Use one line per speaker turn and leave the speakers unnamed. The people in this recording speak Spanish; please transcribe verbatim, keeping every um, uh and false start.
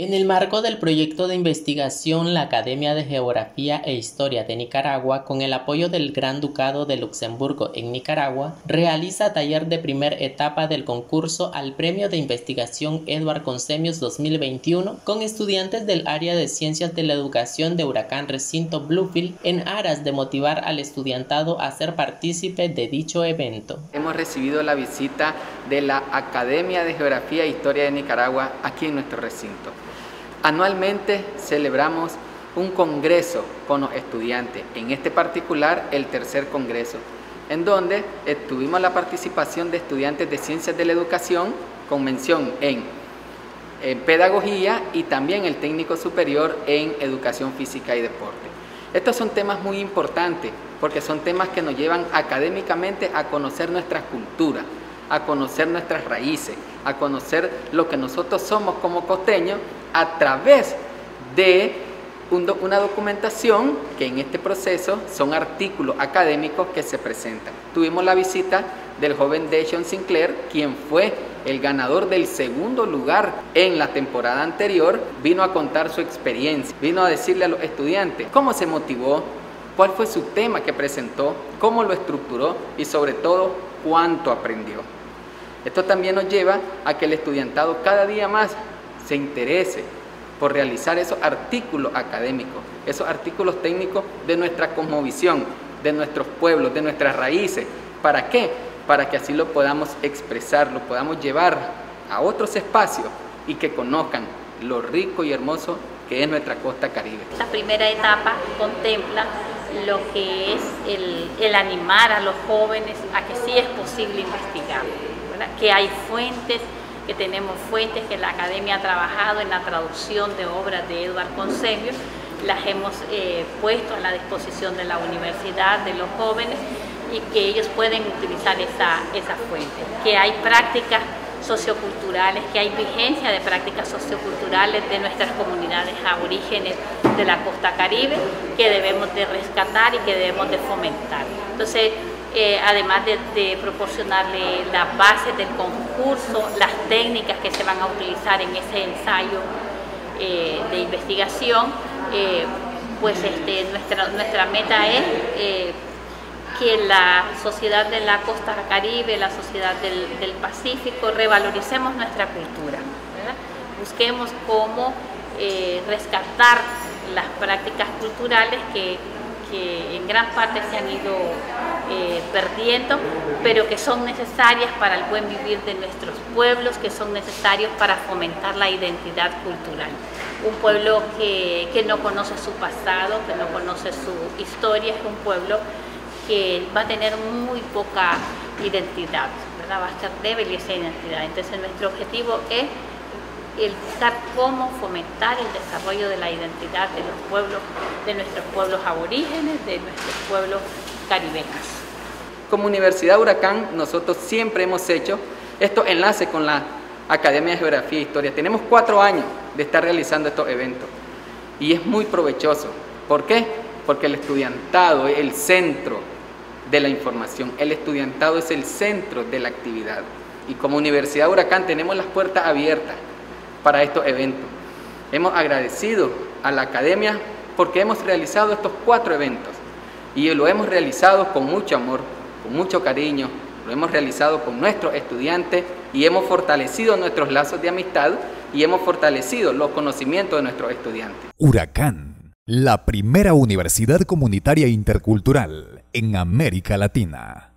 En el marco del proyecto de investigación, la Academia de Geografía e Historia de Nicaragua, con el apoyo del Gran Ducado de Luxemburgo en Nicaragua, realiza taller de primera etapa del concurso al Premio de Investigación Eduard Consemios dos mil veintiuno con estudiantes del área de Ciencias de la Educación de Huracán Recinto Bluefield, en aras de motivar al estudiantado a ser partícipe de dicho evento.
Hemos recibido la visita de la Academia de Geografía e Historia de Nicaragua aquí en nuestro recinto. Anualmente celebramos un congreso con los estudiantes, en este particular el tercer congreso, en donde tuvimos la participación de estudiantes de Ciencias de la Educación con mención en, en Pedagogía y también el técnico superior en Educación Física y Deporte. Estos son temas muy importantes porque son temas que nos llevan académicamente a conocer nuestra cultura, a conocer nuestras raíces, a conocer lo que nosotros somos como costeños a través de un do, una documentación que en este proceso son artículos académicos que se presentan. Tuvimos la visita del joven Deshon Sinclair, quien fue el ganador del segundo lugar en la temporada anterior. Vino a contar su experiencia, vino a decirle a los estudiantes cómo se motivó, cuál fue su tema que presentó, cómo lo estructuró y sobre todo cuánto aprendió. Esto también nos lleva a que el estudiantado cada día más se interese por realizar esos artículos académicos, esos artículos técnicos de nuestra cosmovisión, de nuestros pueblos, de nuestras raíces. ¿Para qué? Para que así lo podamos expresar, lo podamos llevar a otros espacios y que conozcan lo rico y hermoso que es nuestra costa caribe.
La primera etapa contempla lo que es el, el animar a los jóvenes a que sí es posible investigar, ¿verdad? Que hay fuentes, que tenemos fuentes que la Academia ha trabajado en la traducción de obras de Eduard Consemios, las hemos eh, puesto a la disposición de la universidad, de los jóvenes, y que ellos pueden utilizar esa, esa fuente, que hay prácticas socioculturales, que hay vigencia de prácticas socioculturales de nuestras comunidades aborígenes de la costa caribe que debemos de rescatar y que debemos de fomentar. Entonces, eh, además de, de proporcionarle las bases del concurso, las técnicas que se van a utilizar en ese ensayo eh, de investigación, eh, pues este, nuestra, nuestra meta es eh, que la sociedad de la costa caribe, la sociedad del, del Pacífico, revaloricemos nuestra cultura, ¿verdad? Busquemos cómo eh, rescatar las prácticas culturales que, que en gran parte se han ido eh, perdiendo, pero que son necesarias para el buen vivir de nuestros pueblos, que son necesarios para fomentar la identidad cultural. Un pueblo que, que no conoce su pasado, que no conoce su historia, es un pueblo que va a tener muy poca identidad, ¿verdad? Va a estar débil esa identidad. Entonces nuestro objetivo es el buscar cómo fomentar el desarrollo de la identidad de los pueblos, de nuestros pueblos aborígenes, de nuestros pueblos caribeños.
Como Universidad Huracán, nosotros siempre hemos hecho estos enlaces con la Academia de Geografía e Historia. Tenemos cuatro años de estar realizando estos eventos y es muy provechoso. ¿Por qué? Porque el estudiantado es el centro de la información, el estudiantado es el centro de la actividad. Y como Universidad Huracán tenemos las puertas abiertas para estos eventos. Hemos agradecido a la Academia porque hemos realizado estos cuatro eventos y lo hemos realizado con mucho amor, con mucho cariño, lo hemos realizado con nuestros estudiantes y hemos fortalecido nuestros lazos de amistad y hemos fortalecido los conocimientos de nuestros estudiantes.
Huracán, la primera universidad comunitaria intercultural en América Latina.